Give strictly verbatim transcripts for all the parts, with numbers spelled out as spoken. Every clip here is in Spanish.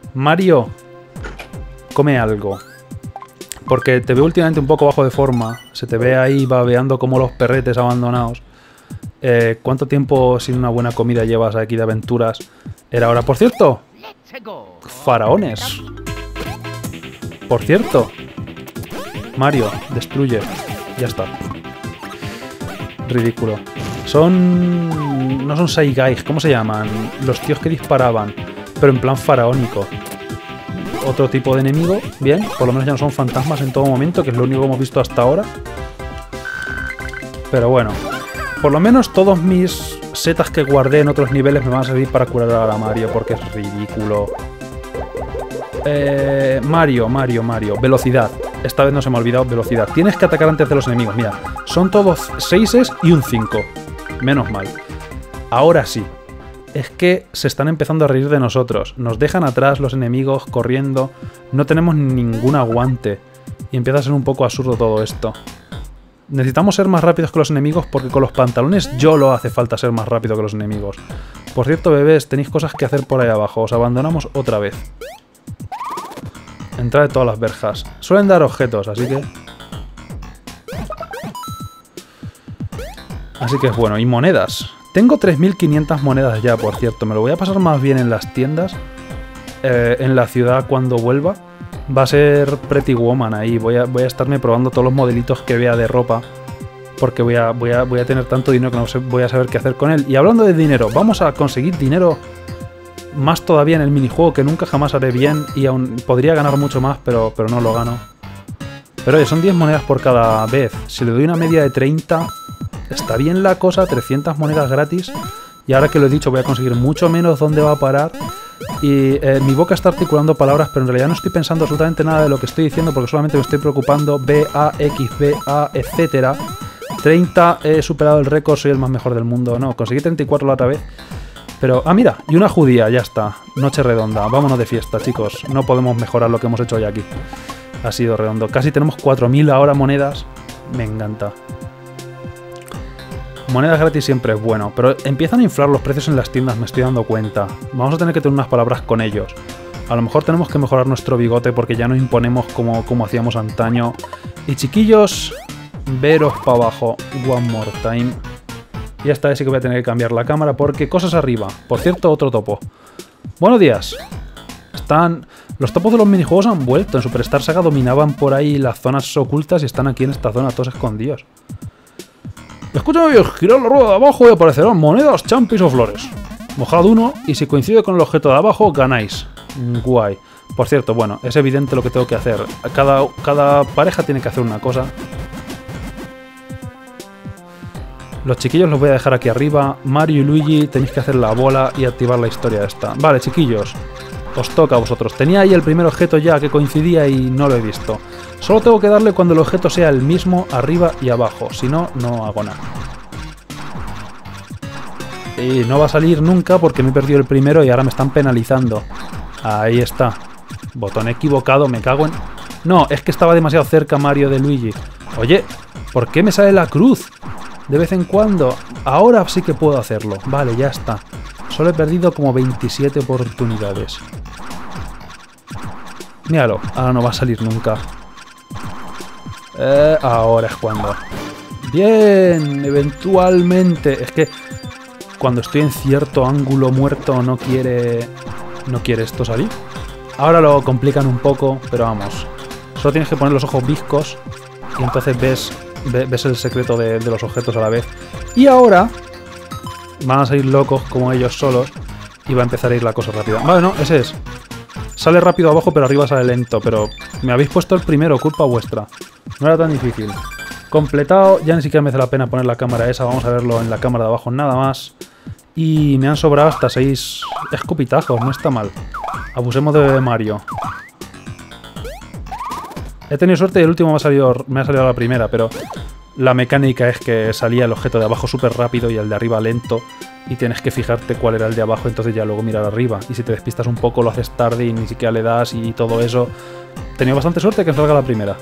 Mario, come algo. Porque te veo últimamente un poco bajo de forma. Se te ve ahí babeando como los perretes abandonados. Eh, ¿Cuánto tiempo sin una buena comida llevas aquí de aventuras? Era hora, por cierto. Faraones. Por cierto. Mario, destruye. Ya está. Ridículo. Son... No son Saigais, ¿cómo se llaman? Los tíos que disparaban, pero en plan faraónico. Otro tipo de enemigo. Bien, por lo menos ya no son fantasmas en todo momento, que es lo único que hemos visto hasta ahora. Pero bueno. Por lo menos todos mis setas que guardé en otros niveles me van a servir para curar a la Mario, porque es ridículo. Eh, Mario, Mario, Mario. Velocidad. Esta vez no se me ha olvidado velocidad. Tienes que atacar antes de los enemigos. Mira, son todos seises y un cinco. Menos mal. Ahora sí. Es que se están empezando a reír de nosotros. Nos dejan atrás los enemigos corriendo. No tenemos ningún aguante. Y empieza a ser un poco absurdo todo esto. Necesitamos ser más rápidos que los enemigos porque con los pantalones YOLO hace falta ser más rápido que los enemigos. Por cierto, bebés, tenéis cosas que hacer por ahí abajo. Os abandonamos otra vez. Entrad de todas las verjas. Suelen dar objetos, así que... Así que es bueno. Y monedas. Tengo tres mil quinientas monedas ya, por cierto. Me lo voy a pasar más bien en las tiendas. Eh, en la ciudad cuando vuelva. Va a ser Pretty Woman ahí. Voy a, voy a estarme probando todos los modelitos que vea de ropa. Porque voy a, voy a, voy a tener tanto dinero que no sé, voy a saber qué hacer con él. Y hablando de dinero, vamos a conseguir dinero más todavía en el minijuego, que nunca jamás haré bien. Y aún podría ganar mucho más, pero, pero no lo gano. Pero oye, son diez monedas por cada vez. Si le doy una media de treinta, está bien la cosa. trescientas monedas gratis. Y ahora que lo he dicho, voy a conseguir mucho menos. ¿Dónde va a parar? Y eh, mi boca está articulando palabras, pero en realidad no estoy pensando absolutamente nada de lo que estoy diciendo porque solamente me estoy preocupando. B, A, X, B, A, etcétera. treinta, he superado el récord, soy el más mejor del mundo. No, conseguí treinta y cuatro la otra vez. Pero, ah, mira, y una judía, ya está. Noche redonda, vámonos de fiesta, chicos. No podemos mejorar lo que hemos hecho hoy aquí. Ha sido redondo. Casi tenemos cuatro mil ahora monedas. Me encanta. Monedas gratis siempre es bueno, pero empiezan a inflar los precios en las tiendas, me estoy dando cuenta. Vamos a tener que tener unas palabras con ellos. A lo mejor tenemos que mejorar nuestro bigote porque ya no imponemos como, como hacíamos antaño. Y chiquillos, veros para abajo. One more time. Y esta vez sí que voy a tener que cambiar la cámara porque cosas arriba. Por cierto, otro topo. Buenos días. Están... Los topos de los minijuegos han vuelto. En Superstar Saga dominaban por ahí las zonas ocultas y están aquí en esta zona todos escondidos. Escúchame bien, girar la rueda de abajo y aparecerán monedas, champis o flores. Mojad uno y si coincide con el objeto de abajo, ganáis. Guay. Por cierto, bueno, es evidente lo que tengo que hacer. Cada, cada pareja tiene que hacer una cosa. Los chiquillos los voy a dejar aquí arriba. Mario y Luigi tenéis que hacer la bola y activar la historia esta. Vale, chiquillos. Os toca a vosotros. Tenía ahí el primer objeto ya que coincidía y no lo he visto. Solo tengo que darle cuando el objeto sea el mismo arriba y abajo. Si no, no hago nada. Y no va a salir nunca porque me he perdido el primero y ahora me están penalizando. Ahí está. Botón equivocado, me cago en... No, es que estaba demasiado cerca Mario de Luigi. Oye, ¿por qué me sale la cruz? De vez en cuando. Ahora sí que puedo hacerlo. Vale, ya está. Solo he perdido como veintisiete oportunidades. Míralo, ahora no va a salir nunca. Eh, ahora es cuando. Bien, eventualmente. Es que cuando estoy en cierto ángulo muerto no quiere... No quiere esto salir. Ahora lo complican un poco, pero vamos. Solo tienes que poner los ojos viscos y entonces ves, ves el secreto de, de los objetos a la vez. Y ahora van a salir locos como ellos solos y va a empezar a ir la cosa rápida. Vale, no, ese es. Sale rápido abajo, pero arriba sale lento. Pero me habéis puesto el primero, culpa vuestra. No era tan difícil. Completado, ya ni siquiera merece la pena poner la cámara esa. Vamos a verlo en la cámara de abajo, nada más. Y me han sobrado hasta seis escupitajos, no está mal. Abusemos de Mario. He tenido suerte y el último me ha salido, me ha salido a la primera, pero la mecánica es que salía el objeto de abajo súper rápido y el de arriba lento. Y tienes que fijarte cuál era el de abajo, entonces ya luego mirar arriba. Y si te despistas un poco lo haces tarde y ni siquiera le das y todo eso. He tenido bastante suerte que me salga la primera.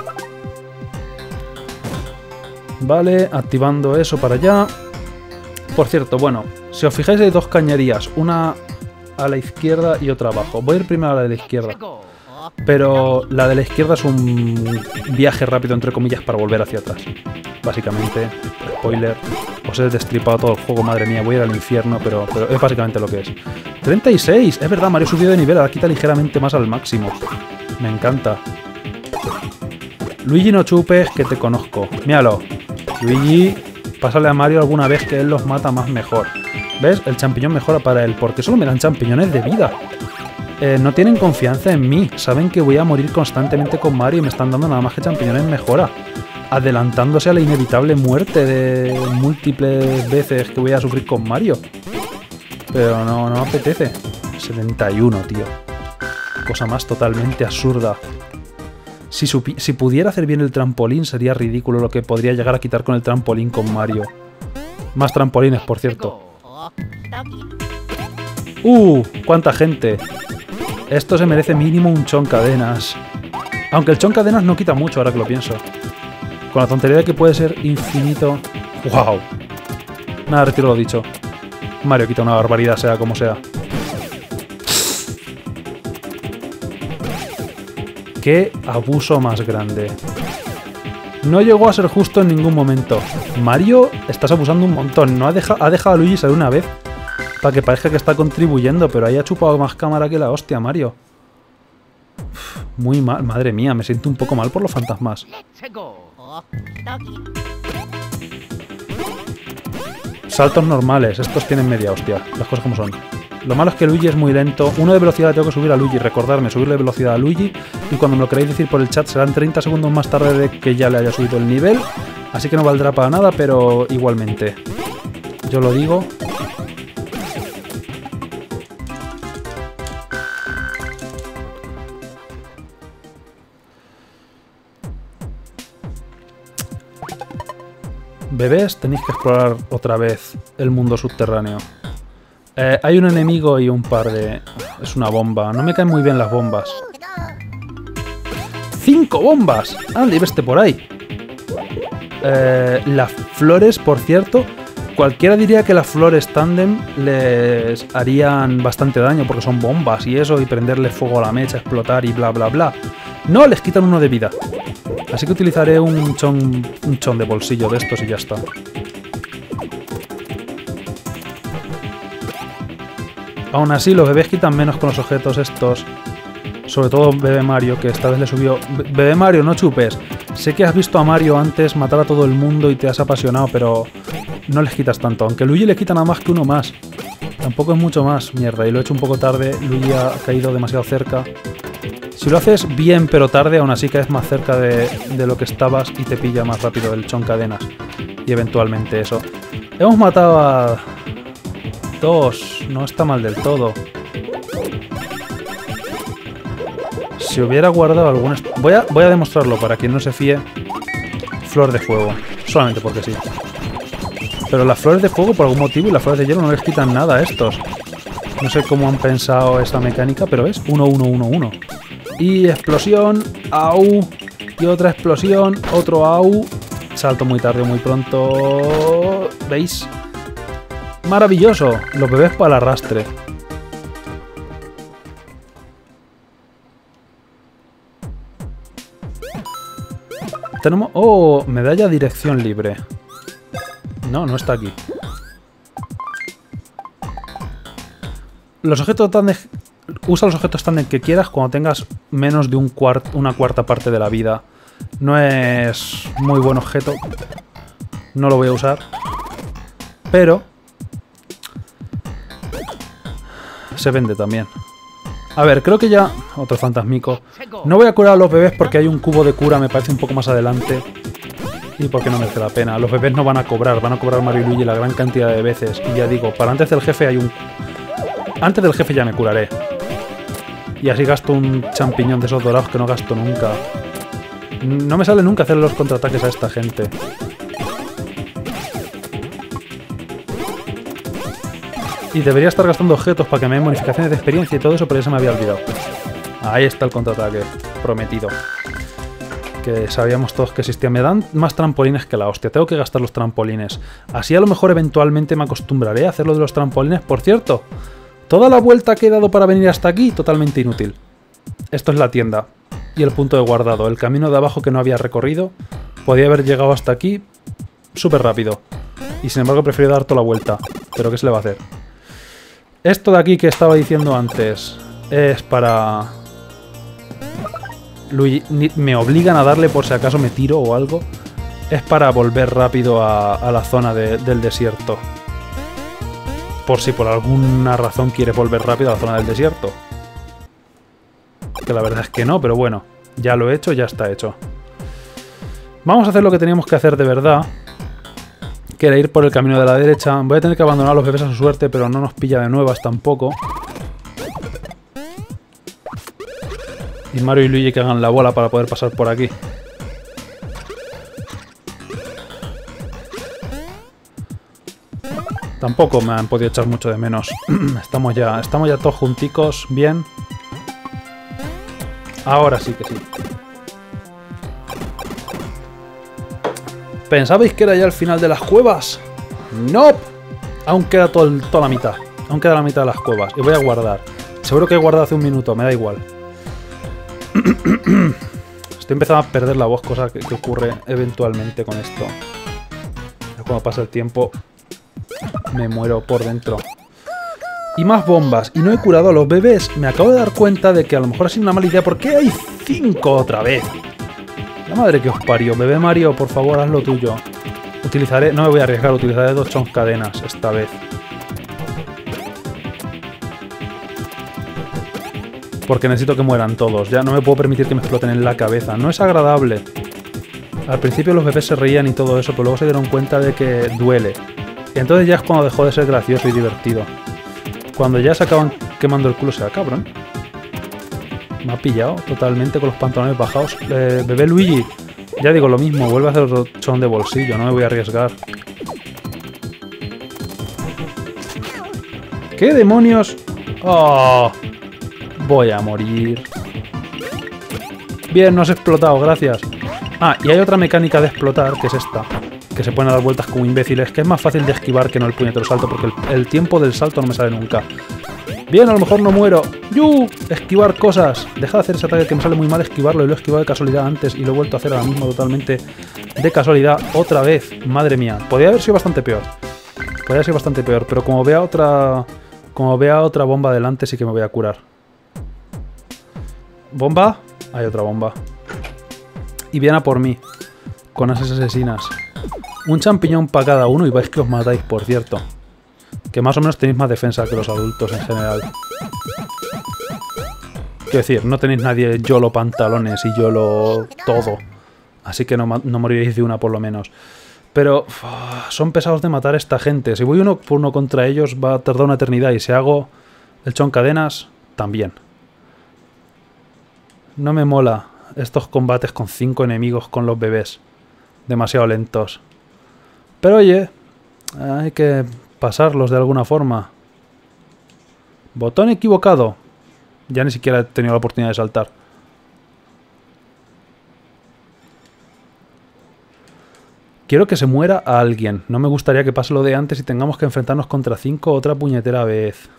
Vale, activando eso para allá. Por cierto, bueno, si os fijáis hay dos cañerías. Una a la izquierda y otra abajo. Voy a ir primero a la de la izquierda. Pero la de la izquierda es un viaje rápido, entre comillas, para volver hacia atrás. Básicamente, spoiler, os he destripado todo el juego, madre mía, voy a ir al infierno, pero, pero es básicamente lo que es. treinta y seis, es verdad, Mario ha subido de nivel, ahora quita ligeramente más al máximo. Me encanta. Luigi, no chupes, que te conozco. Míralo. Luigi, pásale a Mario alguna vez que él los mata más mejor. ¿Ves? El champiñón mejora para él, porque solo me dan champiñones de vida. Eh, no tienen confianza en mí, saben que voy a morir constantemente con Mario y me están dando nada más que champiñones mejora, adelantándose a la inevitable muerte de múltiples veces que voy a sufrir con Mario. Pero no, no me apetece. setenta y uno, tío. Cosa más totalmente absurda. Si, si pudiera hacer bien el trampolín sería ridículo lo que podría llegar a quitar con el trampolín con Mario. Más trampolines, por cierto. ¡Uh! ¡Cuánta gente! Esto se merece mínimo un chon cadenas. Aunque el chon cadenas no quita mucho, ahora que lo pienso. Con la tontería de que puede ser infinito... ¡Wow! Nada, retiro lo dicho. Mario quita una barbaridad, sea como sea. ¡Qué abuso más grande! No llegó a ser justo en ningún momento. Mario, estás abusando un montón. No ha, deja, ha dejado a Luigi salir una vez para que parezca que está contribuyendo, pero ahí ha chupado más cámara que la hostia, Mario. Uf, muy mal, madre mía, me siento un poco mal por los fantasmas. Saltos normales, estos tienen media hostia, las cosas como son. Lo malo es que Luigi es muy lento. Uno de velocidad tengo que subir a Luigi, recordarme, subirle velocidad a Luigi. Y cuando me lo queréis decir por el chat serán treinta segundos más tarde de que ya le haya subido el nivel. Así que no valdrá para nada, pero igualmente. Yo lo digo. Bebés, tenéis que explorar otra vez el mundo subterráneo. Eh, hay un enemigo y un par de... Es una bomba. No me caen muy bien las bombas. ¡Cinco bombas! ¡Anda, y veste por ahí! Eh, las flores, por cierto... Cualquiera diría que las flores tándem les harían bastante daño porque son bombas y eso, y prenderle fuego a la mecha, explotar y bla bla bla. No, les quitan uno de vida. Así que utilizaré un chon, un chon de bolsillo de estos y ya está. Aún así, los bebés quitan menos con los objetos estos. Sobre todo Bebé Mario, que esta vez le subió... Bebé Mario, no chupes. Sé que has visto a Mario antes matar a todo el mundo y te has apasionado, pero no les quitas tanto. Aunque Luigi le quita nada más que uno más. Tampoco es mucho más. Mierda, y lo he hecho un poco tarde. Luigi ha caído demasiado cerca. Si lo haces bien pero tarde, aún así caes más cerca de, de lo que estabas y te pilla más rápido el chon cadenas. Y eventualmente eso. Hemos matado a... dos. No está mal del todo. Si hubiera guardado algún... Voy a, voy a demostrarlo para quien no se fíe. Flor de fuego. Solamente porque sí. Pero las flores de fuego por algún motivo y las flores de hielo no les quitan nada a estos. No sé cómo han pensado esta mecánica, pero es uno uno uno uno. Y explosión. Au. Y otra explosión. Otro au. Salto muy tarde o muy pronto. ¿Veis? Maravilloso. Los bebés para el arrastre. Tenemos... ¡Oh! Medalla dirección libre. No, no está aquí. Los objetos tandem... Usa los objetos tandem que quieras cuando tengas menos de un cuart... una cuarta parte de la vida. No es muy buen objeto. No lo voy a usar. Pero... se vende también. A ver, creo que ya... Otro fantasmico. No voy a curar a los bebés porque hay un cubo de cura, me parece un poco más adelante. Y porque no merece la pena. Los bebés no van a cobrar, van a cobrar Mario y Luigi la gran cantidad de veces. Y ya digo, para antes del jefe hay un... Antes del jefe ya me curaré. Y así gasto un champiñón de esos dorados que no gasto nunca. No me sale nunca hacer los contraataques a esta gente. Y debería estar gastando objetos para que me den bonificaciones de experiencia y todo eso, pero ya se me había olvidado. Ahí está el contraataque prometido. Que sabíamos todos que existía. Me dan más trampolines que la hostia. Tengo que gastar los trampolines. Así a lo mejor eventualmente me acostumbraré a hacer lo de los trampolines. Por cierto, Toda la vuelta que he dado para venir hasta aquí, totalmente inútil. Esto es la tienda. Y el punto de guardado. El camino de abajo que no había recorrido. Podía haber llegado hasta aquí súper rápido. Y sin embargo prefiero dar toda la vuelta. Pero ¿qué se le va a hacer? Esto de aquí que estaba diciendo antes es para... Luigi, me obligan a darle por si acaso me tiro o algo. Es para volver rápido a, a la zona de, del desierto. Por si por alguna razón quieres volver rápido a la zona del desierto. Que la verdad es que no, pero bueno. Ya lo he hecho, ya está hecho. Vamos a hacer lo que teníamos que hacer de verdad. Que era ir por el camino de la derecha. Voy a tener que abandonar a los bebés a su suerte, pero no nos pilla de nuevas tampoco. Y Mario y Luigi que hagan la bola para poder pasar por aquí. Tampoco me han podido echar mucho de menos. Estamos ya, estamos ya todos junticos, bien. Ahora sí que sí. ¿Pensabais que era ya el final de las cuevas? ¡No! Aún queda todo el, toda la mitad. Aún queda la mitad de las cuevas. Y voy a guardar. Seguro que he guardado hace un minuto, me da igual. Estoy empezando a perder la voz, cosa que, que ocurre eventualmente con esto. Cuando pasa el tiempo, me muero por dentro. Y más bombas. Y no he curado a los bebés. Me acabo de dar cuenta de que a lo mejor ha sido una mala idea. ¿Por qué hay cinco otra vez? La madre que os parió. Bebé Mario, por favor, haz lo tuyo. Utilizaré... No me voy a arriesgar. Utilizaré dos choncadenas esta vez. Porque necesito que mueran todos. Ya no me puedo permitir que me exploten en la cabeza. No es agradable. Al principio los bebés se reían y todo eso, pero luego se dieron cuenta de que duele. Y entonces ya es cuando dejó de ser gracioso y divertido. Cuando ya se acaban quemando el culo, se da cabrón. Me ha pillado totalmente con los pantalones bajados. Eh, bebé Luigi, ya digo lo mismo, vuelve a hacer otro chon de bolsillo, no me voy a arriesgar. ¿Qué demonios? ¡Oh! Voy a morir. Bien, no has explotado, gracias. Ah, y hay otra mecánica de explotar, que es esta. Que se pueden dar vueltas como imbéciles, que es más fácil de esquivar que no el puñetero salto, porque el, el tiempo del salto no me sale nunca. Bien, a lo mejor no muero. ¡Yu! Esquivar cosas. Deja de hacer ese ataque que me sale muy mal esquivarlo, y lo he esquivado de casualidad antes y lo he vuelto a hacer ahora mismo totalmente de casualidad otra vez. Madre mía. Podría haber sido bastante peor. Podría haber sido bastante peor, pero como vea otra... Como vea otra bomba delante, sí que me voy a curar. ¿Bomba? Hay otra bomba. Y viene a por mí. Con esas asesinas. Un champiñón para cada uno y vais que os matáis, por cierto. Que más o menos tenéis más defensa que los adultos en general. Quiero decir, no tenéis nadie YOLO pantalones y YOLO todo. Así que no, no moriréis de una por lo menos. Pero uf, son pesados de matar a esta gente. Si voy uno por uno contra ellos va a tardar una eternidad. Y si hago el choncadenas, también. No me mola estos combates con cinco enemigos con los bebés. Demasiado lentos. Pero oye, hay que pasarlos de alguna forma. Botón equivocado. Ya ni siquiera he tenido la oportunidad de saltar. Quiero que se muera a alguien. No me gustaría que pase lo de antes y tengamos que enfrentarnos contra cinco otra puñetera vez.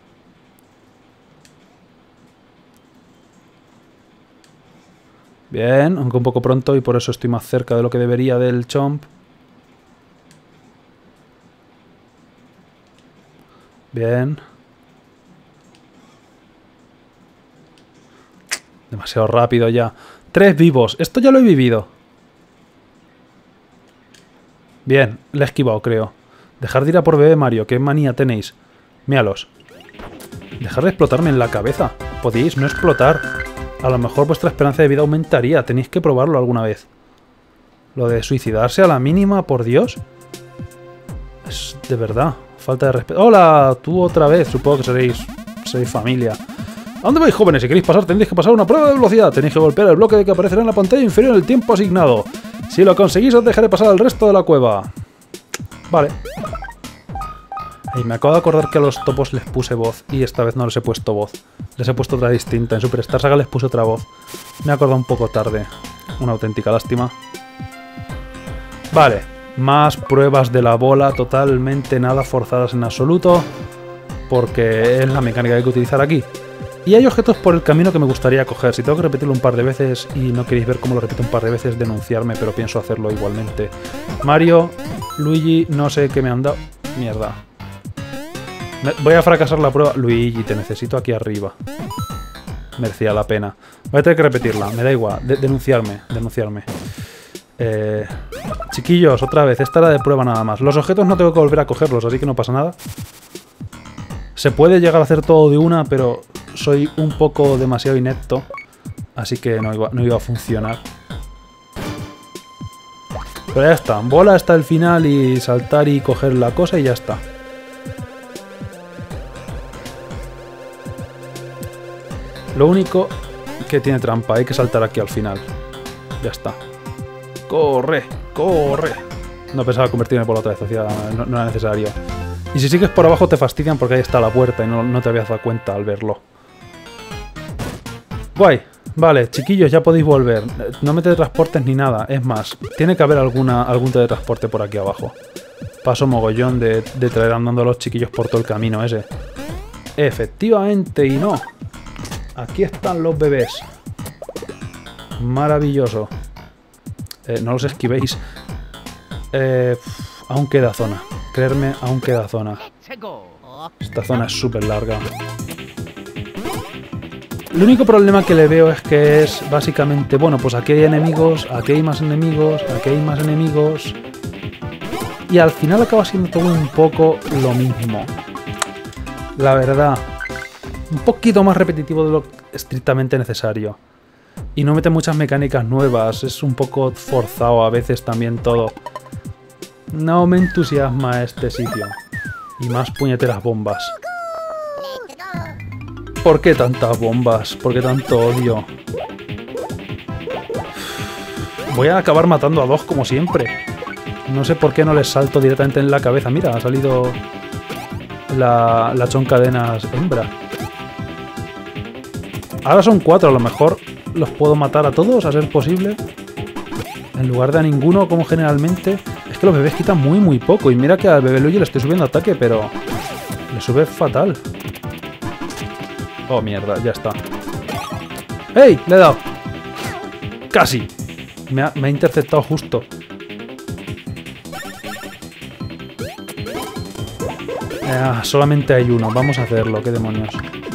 Bien, aunque un poco pronto y por eso estoy más cerca de lo que debería del chomp. Bien. Demasiado rápido ya. Tres vivos. Esto ya lo he vivido. Bien, le he esquivado, creo. Dejar de ir a por bebé Mario. ¿Qué manía tenéis? Míralos. Dejar de explotarme en la cabeza. Podéis no explotar. A lo mejor vuestra esperanza de vida aumentaría. Tenéis que probarlo alguna vez. Lo de suicidarse a la mínima, por Dios. Es de verdad. Falta de respeto. ¡Hola! Tú otra vez. Supongo que seréis, seréis familia. ¿A dónde vais, jóvenes? Si queréis pasar, tendréis que pasar una prueba de velocidad. Tenéis que golpear el bloque que aparecerá en la pantalla inferior en el tiempo asignado. Si lo conseguís, os dejaré pasar al resto de la cueva. Vale. Y me acabo de acordar que a los topos les puse voz. Y esta vez no les he puesto voz. Les he puesto otra distinta. En Superstar Saga les puse otra voz. Me he acordado un poco tarde. Una auténtica lástima. Vale. Más pruebas de la bola. Totalmente nada forzadas en absoluto. porque es la mecánica que hay que utilizar aquí. Y hay objetos por el camino que me gustaría coger. Si tengo que repetirlo un par de veces y no queréis ver cómo lo repito un par de veces, denunciarme, pero pienso hacerlo igualmente. Mario, Luigi, no sé qué me han dado. Mierda. Voy a fracasar la prueba. Luigi, te necesito aquí arriba. Merecía la pena. Voy a tener que repetirla, me da igual. De denunciarme, denunciarme. Eh, chiquillos, otra vez, esta era de prueba nada más. Los objetos no tengo que volver a cogerlos, así que no pasa nada. Se puede llegar a hacer todo de una, pero soy un poco demasiado inepto. Así que no iba, no iba a funcionar. Pero ya está, bola hasta el final y saltar y coger la cosa y ya está. Lo único que tiene trampa, hay que saltar aquí al final. Ya está. ¡Corre! ¡Corre! No pensaba convertirme por la otra vez, hacía, no, no era necesario. Y si sigues por abajo te fastidian porque ahí está la puerta y no, no te habías dado cuenta al verlo. Guay. Vale, chiquillos, ya podéis volver. No me teletransportes ni nada. Es más, tiene que haber alguna, algún teletransporte por aquí abajo. Paso mogollón de, de traer andando a los chiquillos por todo el camino ese. Efectivamente, y no. Aquí están los bebés. Maravilloso. Eh, no los esquivéis. Eh, aún queda zona. Creerme, aún queda zona. Esta zona es súper larga. El único problema que le veo es que es básicamente, bueno, pues aquí hay enemigos, aquí hay más enemigos, aquí hay más enemigos. Y al final acaba siendo todo un poco lo mismo. La verdad. Un poquito más repetitivo de lo estrictamente necesario. Y no mete muchas mecánicas nuevas, es un poco forzado a veces también todo. No me entusiasma este sitio. Y más puñeteras bombas. ¿Por qué tantas bombas? ¿Por qué tanto odio? Voy a acabar matando a dos como siempre. No sé por qué no les salto directamente en la cabeza. Mira, ha salido la, la choncadenas hembra. Ahora son cuatro, a lo mejor los puedo matar a todos, a ser posible. En lugar de a ninguno, como generalmente. Es que los bebés quitan muy, muy poco. Y mira que al bebé Luigi le estoy subiendo ataque, pero le sube fatal. Oh, mierda, ya está. ¡Ey! Le he dado. Casi. Me ha, me ha interceptado justo. Eh, solamente hay uno. Vamos a hacerlo. ¿Qué demonios?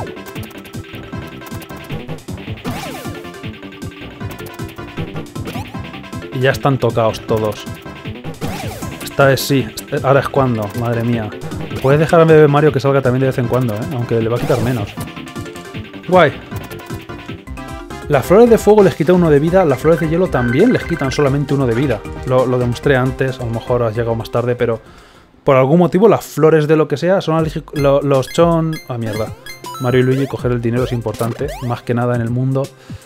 Y ya están tocados todos. Esta vez sí. Ahora es cuando. Madre mía. Puedes dejar a bebé Mario que salga también de vez en cuando, ¿eh? Aunque le va a quitar menos. Guay. Las flores de fuego les quita uno de vida. Las flores de hielo también les quitan solamente uno de vida. Lo, lo demostré antes. A lo mejor has llegado más tarde, pero... Por algún motivo las flores de lo que sea son lo, los chon... Ah, mierda. Mario y Luigi, coger el dinero es importante. Más que nada en el mundo.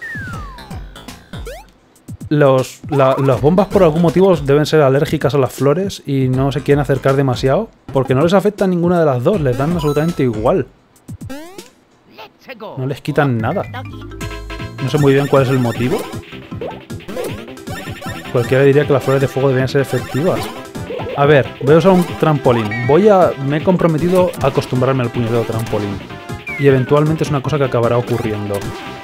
Los, la, las bombas por algún motivo deben ser alérgicas a las flores y no se quieren acercar demasiado. Porque no les afecta ninguna de las dos. Les dan absolutamente igual. No les quitan nada. No sé muy bien cuál es el motivo. Cualquiera diría que las flores de fuego deberían ser efectivas. A ver, voy a usar un trampolín. Voy a... Me he comprometido a acostumbrarme al puñetero trampolín. Y eventualmente es una cosa que acabará ocurriendo.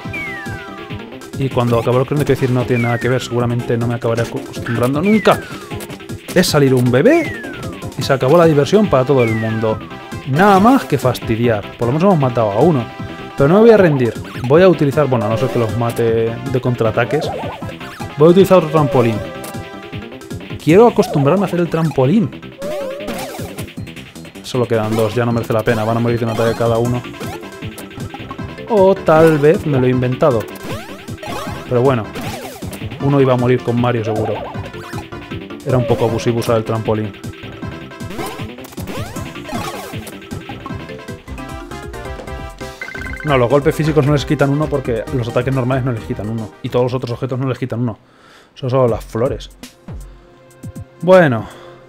Y cuando acabará ocurriendo, quiero decir, no tiene nada que ver. Seguramente no me acabaré acostumbrando nunca. Es salir un bebé y se acabó la diversión para todo el mundo. Nada más que fastidiar. Por lo menos hemos matado a uno. Pero no me voy a rendir. Voy a utilizar... Bueno, a no ser que los mate de contraataques. Voy a utilizar otro trampolín. Quiero acostumbrarme a hacer el trampolín. Solo quedan dos. Ya no merece la pena. Van a morir de un ataque cada uno. O tal vez me lo he inventado. Pero bueno. Uno iba a morir con Mario seguro. Era un poco abusivo usar el trampolín. No, los golpes físicos no les quitan uno porque los ataques normales no les quitan uno. Y todos los otros objetos no les quitan uno. Son solo las flores. Bueno.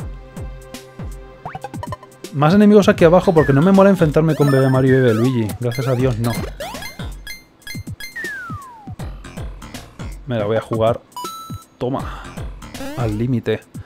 Más enemigos aquí abajo porque no me mola enfrentarme con bebé Mario y bebé Luigi. Gracias a Dios, no. Me la voy a jugar. Toma. Al límite.